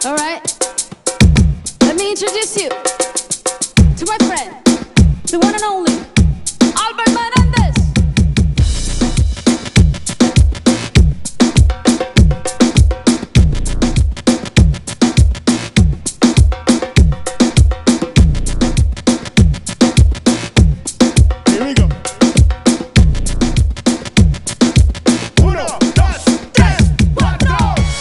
Alright, let me introduce you to my friend, the one and only Albert Menendez. Here we go. Uno, dos, tres, cuatro.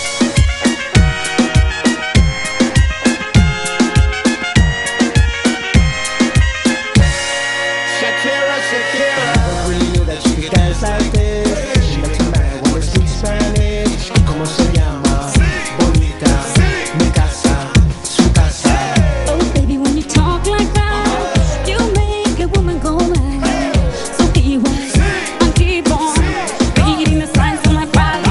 Shakira, Shakira. Never really knew that she could dance like this. She makes a man wanna speak Spanish. ¿Cómo se llama? Bonita. Mi casa, su casa. Oh baby, when you talk like that, you make a woman go mad. So be wise and keep on reading the signs on my body.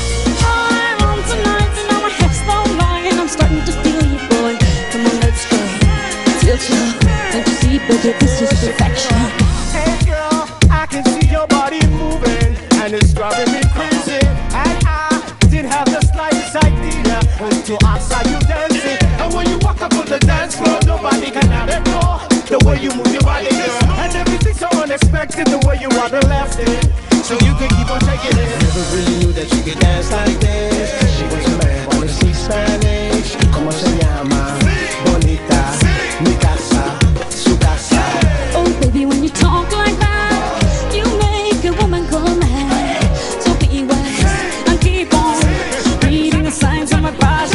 I'm on tonight and now my hips don't lie, and I'm starting to feel you, boy. Come on, let's go. Tilt you, don't you see, baby, this is perfection. Hey girl, I can see your body moving, and it's driving me crazy. And I didn't have the slightest idea until I saw you dancing. And when you walk up on the dance floor, nobody can ignore the way you move your body, girl. And everything's so unexpected, the way you are the left it, so you can keep on taking it. Never really knew that she could dance like this. She makes a man wanna speak Spanish. ¿Cómo se llama? Bonita. Mi casa, su casa. Oh baby, when you talk like that, you make a woman go mad. So be wise and keep on reading the signs on my body.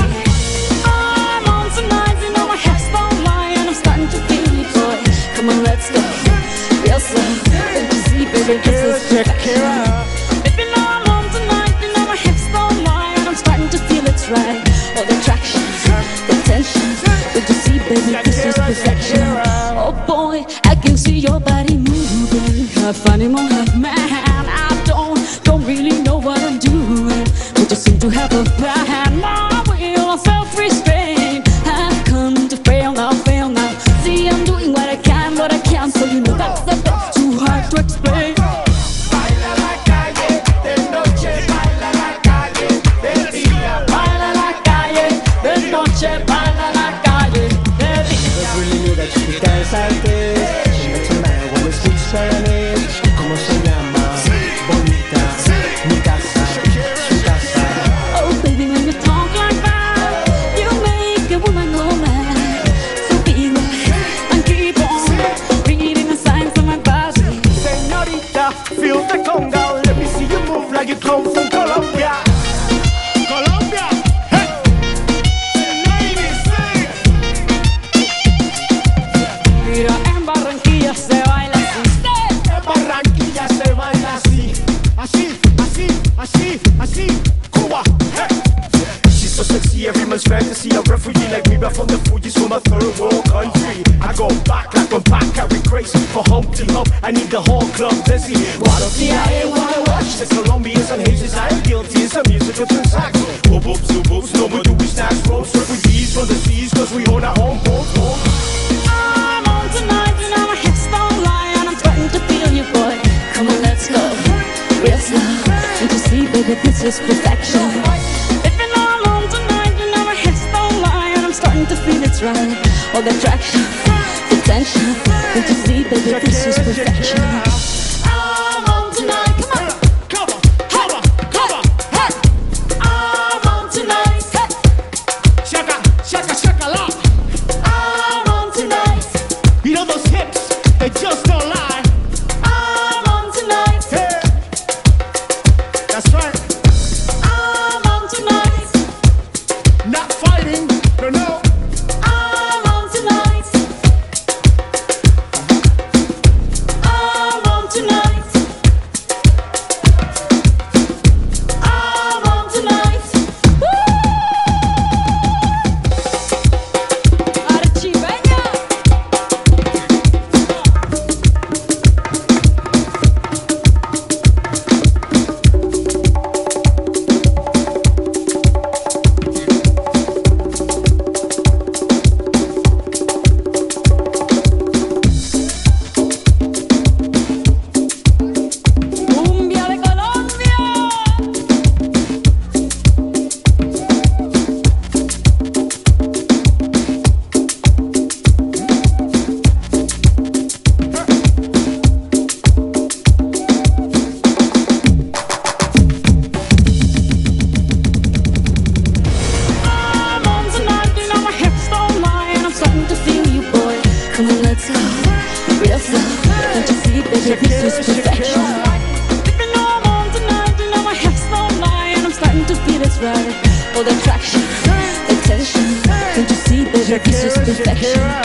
I'm on tonight, you know my hips don't lie, and I'm starting to feel you, boy. Come on, let's go, real slow. Don't you see, baby, this is perfection. Baby, now I'm on tonight, you know my hips don't lie, and I'm starting to feel it's right. All the attraction, the tension. Don't you see, baby, this is perfection. Oh boy, I can see your body moving. Half animal, half man. I don't really know what I'm doing, but just seem to have a plan. My will of self-restraint have come to fail now, fail now. See, I'm doing what I can, so you know that's the best. Too hard to explain. Baila la calle de noche, baila la calle de día. Baila la calle de noche, baila la calle de día. Never really knew that she could dance like this. She makes a man wanna speak Spanish. ¿Cómo se llama? Bonita. Mi casa, su casa. Oh baby, when you talk like that, you make a woman go mad. So be wise and keep on reading the signs on my body. Señorita, feel the conga. Let me see you move like you come from Colombia. Colombia, hey. Ladies, sing. Mira, en Barranquilla se baila así. En Barranquilla se baila así, así, así, así, así. Cuba, hey. She's so sexy, every man's fantasy. A refugee like me, back from the Fuji's from a third world country. I go back, like a back, carry crazy for Humpty Hump. I need the whole club dizzy. Buenos días, wanna watch the Colombians and Haitians. I'm guilty, it's a musical transaction. Whoop, whoops, whoop, whoops, no more do we snatch ropes. Refugees from the seas, cause we own our home boat. I'm on tonight, you know my hips don't lie, and I'm starting to feel you, boy. Come on, let's go, real slow. Don't you see, baby, this is perfection. Baby, now I'm on tonight, you know my hips don't lie, and I'm starting to feel it's right. All the attraction, the tension. Don't you see, baby, this is perfection. I'm on tonight, come on. Come on, come on, come on, hey! I'm on tonight, Shaka, shaka, shaka, la. I'm on tonight, You know those hips, they just don't lie. I'm on tonight, Hey, that's right. I'm on tonight, Not fighting, no, no. I'm on tonight, I'm on about it. All the attraction, the tension. Can't you see, baby, this is perfection.